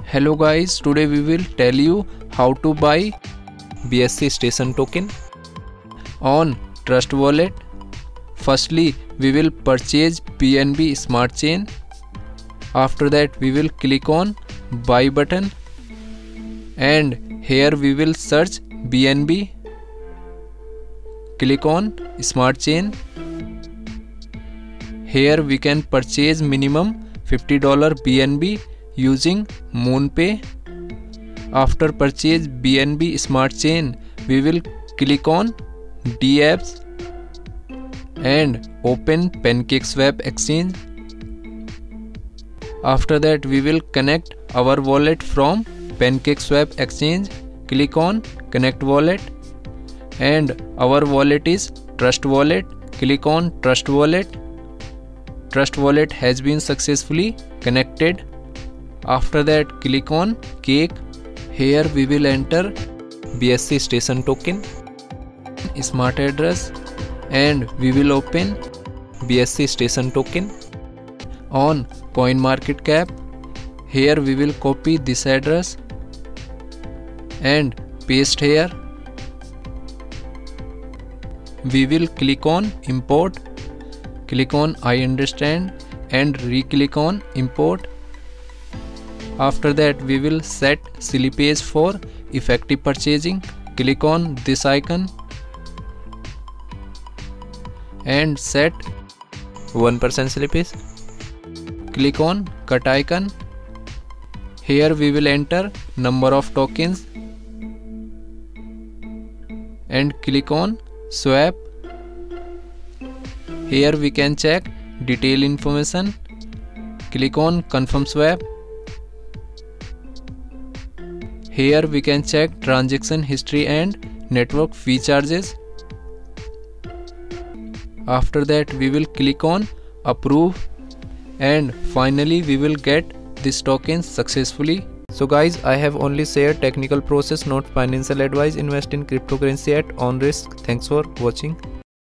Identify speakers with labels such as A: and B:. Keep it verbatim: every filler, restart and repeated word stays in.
A: Hello guys, today we will tell you how to buy
B: B S C station token
A: on Trust Wallet. Firstly, we will purchase P N B Smart Chain. After that, we will click on buy button and here we will search B N B. Click on Smart Chain. Here we can purchase minimum fifty dollars B N B using MoonPay. After purchase B N B Smart Chain, we will click on dApps and open PancakeSwap exchange. After that, we will connect our wallet from PancakeSwap exchange. Click on connect wallet and our wallet is Trust Wallet. Click on Trust Wallet. Trust Wallet has been successfully connected. After that, click on Cake. Here we will enter
B: B S C station token
A: smart address and we will open
B: B S C station token
A: on CoinMarketCap. Here we will copy this address and paste here. We will click on import. Click on I understand and re-click on import. After that, we will set slippage for effective purchasing. Click on this icon and set
B: one percent slippage.
A: Click on cut icon. Here we will enter number of tokens and click on swap. Here we can check detail information. Click on confirm swap. Here we can check transaction history and network fee charges. After that, we will click on approve and finally we will get this token successfully.
B: So guys, I have only shared technical process, not financial advice. Invest in cryptocurrency at own risk. Thanks for watching.